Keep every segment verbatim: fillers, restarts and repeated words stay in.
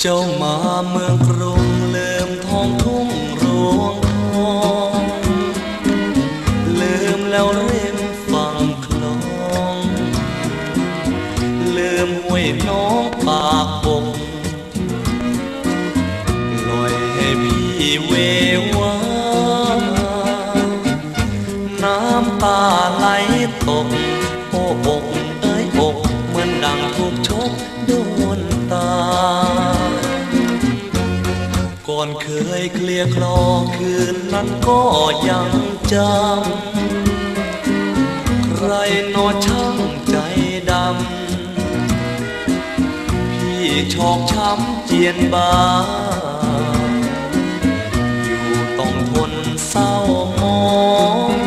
จ้ามาเมืองกรุงลืมท้องทุ่งรวงทองลืมแล้วริมฝั่งคลองลืมห้วยน้องปากบงปล่อยให้พี่เววาน้ำตาไหลตกโอ้อกเอ้ยอกเหมือนดังถูกชกโดนตาก่อนเคยเคลียร์คลอคืนนั้นก็ยังจำใครนอช่างใจดำพี่ชอกช้ำเจียนบาอยู่ต้องทนเศร้ามอง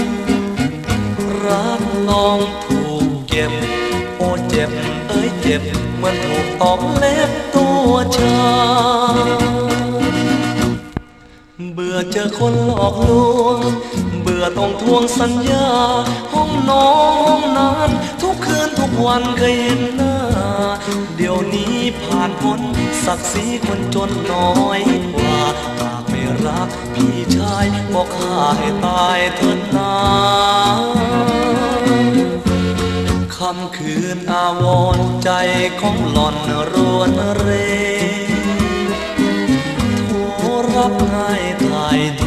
รักลองถูกเก็บโอ้เจ็บเอ้ยเจ็บเหมือนถูกตอกเล็บตัวชาเบื่อเจอคนหลอกลวงเบื่อต้องทวงสัญญาห้องนอนห้องนั้นทุกคืนทุกวันเคยเห็นหน้าเดี๋ยวนี้ผ่านพ้นศักดิ์ศรีคนจนน้อยกว่าหากไม่รักพี่ชายบอกข้าให้ตายเถิดนาคำคืนอาวรณ์ใจของหล่อนรวนเรรับง่ายถ่ายเท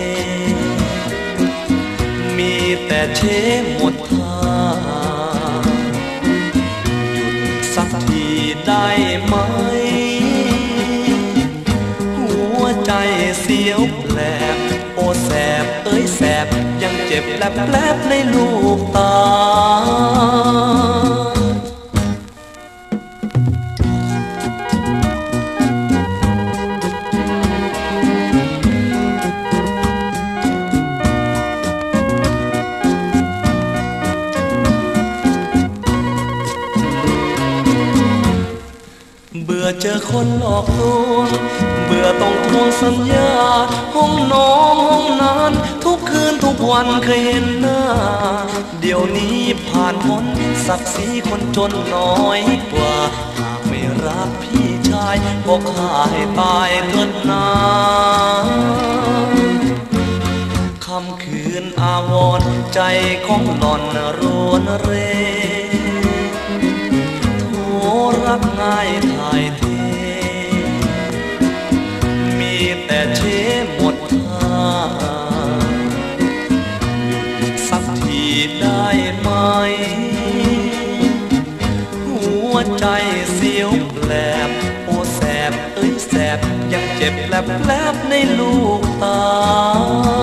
มีแต่เชหมดท่าหยุดสักทีได้ไหมหัวใจเสียวแปลบโอ้แสบเอ้ยแสบยังเจ็บแปลบๆในลูกตาเบื่อเจอคนหลอกลวงเบื่อต้องทวงสัญญาห้องน้องห้องนั้นทุกคืนทุกวันเคยเห็นหน้าเดี๋ยวนี้ผ่านพ้นศักดิ์ศรีคนจนน้อยกว่าหากไม่รักพี่ชายบอกข้าให้ตายเถิดนาคำคืนอาวรณ์ใจของหล่อนรวนเรรักง่ายถ่ายเทมีแต่เชหมดท่าหยุดสักทีได้ไหมหัวใจเสียวแปลบโอ้แสบเอ้ยแสบยังเจ็บแปลบๆในลูกตา